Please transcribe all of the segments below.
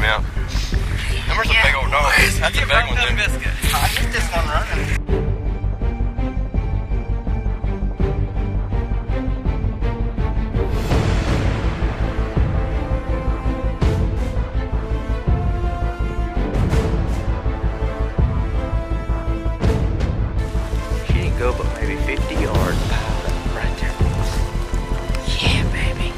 out. Them are some big old dogs. That's a big one, then. Biscuit. I hit this one running. She didn't go but maybe 50 yards. Right there. Yeah, baby.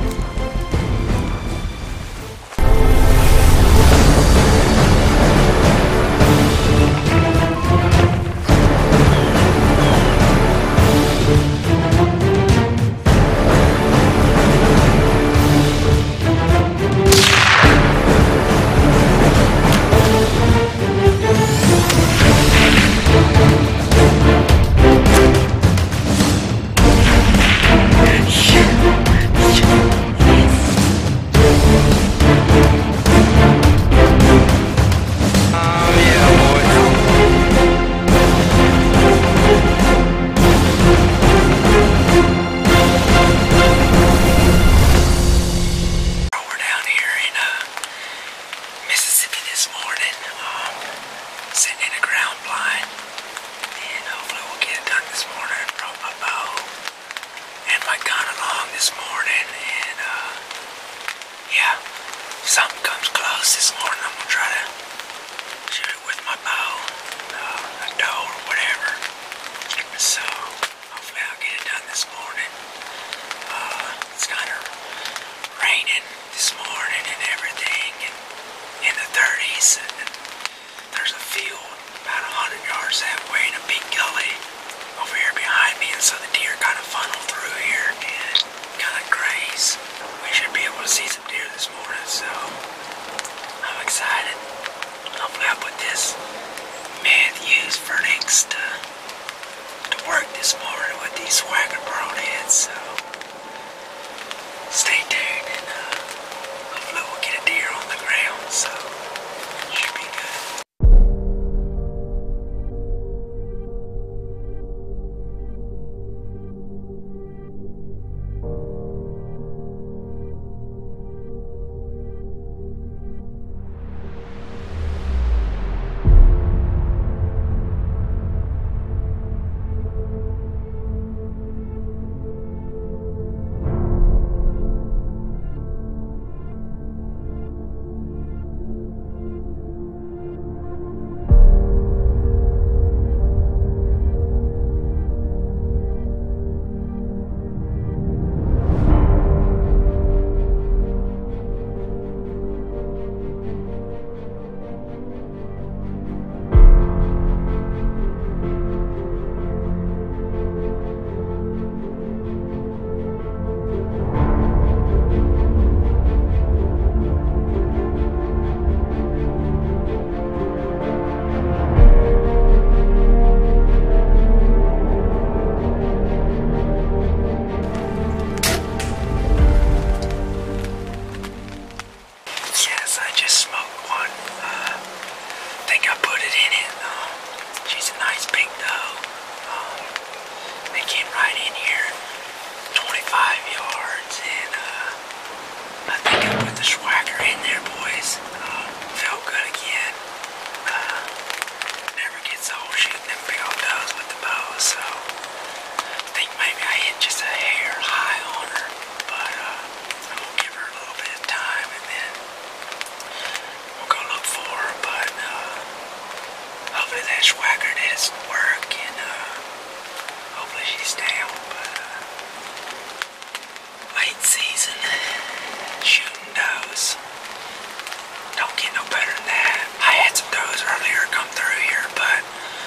Sitting in a ground blind, and hopefully we'll get it done this morning. Brought my bow and my gun along this morning, and yeah, if something comes close this morning, I'm gonna try to shoot it with my bow, a doe or whatever. So hopefully I'll get it done this morning. It's kind of raining this morning and everything, and in the 30s. And there's a field about 100 yards that way in a big gully over here behind me, and so the deer kind of funnel through here and kind of graze. We should be able to see some deer this morning, so I'm excited. Hopefully I'll put this Matthews Vernix to work this morning with these swagger broadheads, so stay tuned, and hopefully we'll get a deer on the ground, so should be good. Swagger did some work, and hopefully she's down, but late season shooting does don't get no better than that. I had some does earlier come through here, but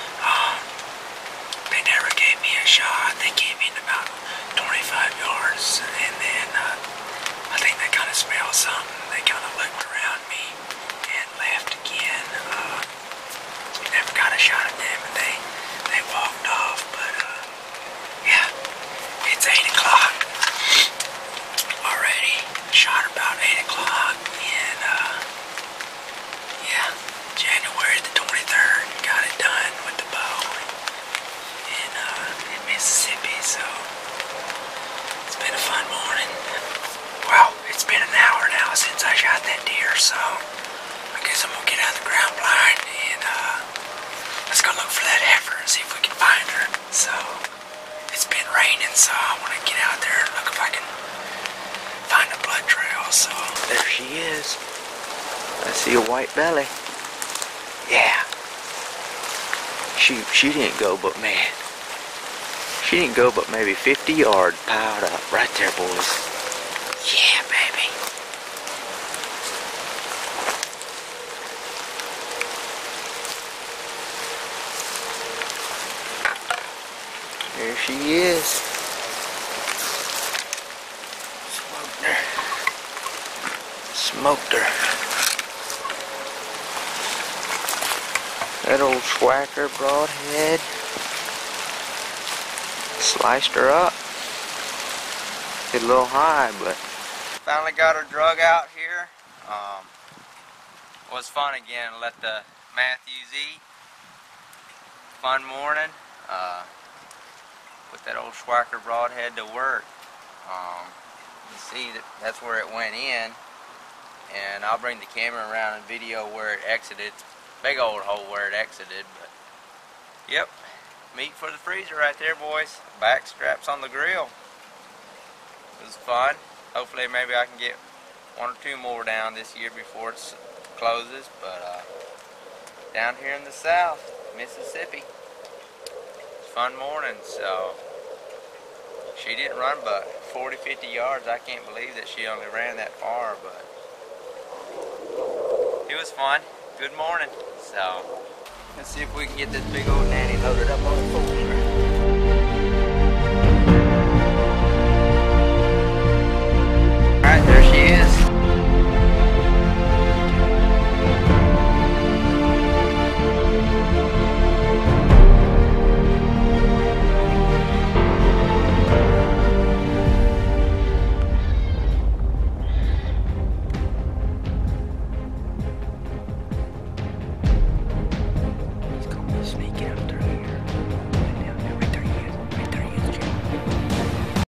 they never gave me a shot. They came in about 25 yards, and then I think they kind of smelled something. They kind of looked around me and left again. Never got a shot at them, and they walked off, but yeah, it's 8 o'clock already. Shot about see if we can find her. So, it's been raining, so I want to get out there and look if I can find a blood trail. So, there she is. I see a white belly. Yeah. She didn't go, but man. She didn't go but maybe 50 yards piled up. Right there, boys. Yeah, baby. There she is. Smoked her. Smoked her. That old Schwacker broadhead. Sliced her up. Hit a little high, but Finally got her drug out here. Was fun again. Let the Matthews eat. Fun morning. Put that old Schwacker broadhead to work. You see that's where it went in, and I'll bring the camera around and video where it exited. Big old hole where it exited, but yep, meat for the freezer right there, boys. Back straps on the grill. It was fun. Hopefully maybe I can get 1 or 2 more down this year before it closes, but down here in the south, Mississippi, fun morning. So she didn't run but 40-50 yards. I can't believe that she only ran that far, but it was fun. Good morning. So let's see if we can get this big old nanny loaded up on the 4.